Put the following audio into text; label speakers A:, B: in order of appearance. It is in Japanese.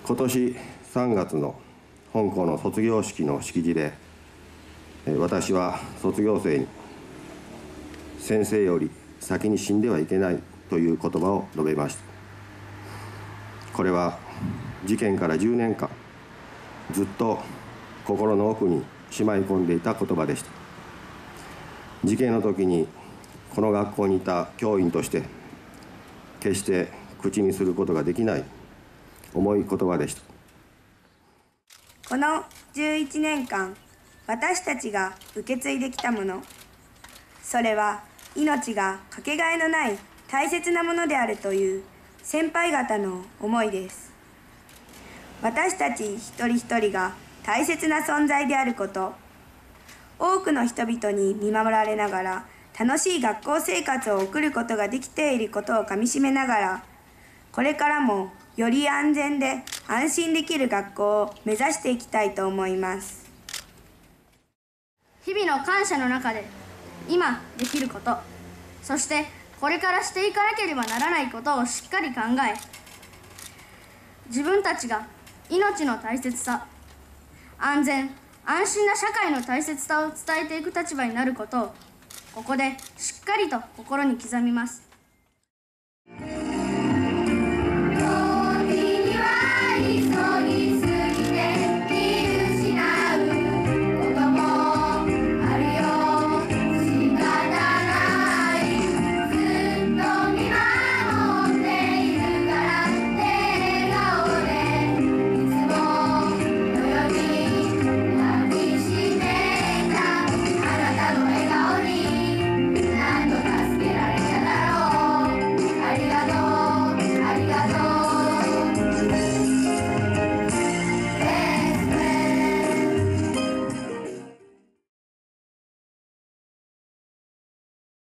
A: 今年3月の本校の卒業式の式辞で、私は卒業生に先生より先に死んではいけないという言葉を述べました。これは事件から10年間ずっと心の奥にしまい込んでいた言葉でした。事件の時にこの学校にいた教員として決して口にすることができない重い言葉でした。
B: この11年間、私たちが受け継いできたもの、それは命がかけがえのない大切なものであるという先輩方の思いです。私たち一人一人が大切な存在であること、多くの人々に見守られながら楽しい学校生活を送ることができていることをかみしめながら、これからもより安全で安心できる学校を目指していきたいと思います。
C: 日々の感謝の中で今できること、そしてこれからしていかなければならないことをしっかり考え、自分たちが命の大切さ、安全安心な社会の大切さを伝えていく立場になることを、ここでしっかりと心に刻みます。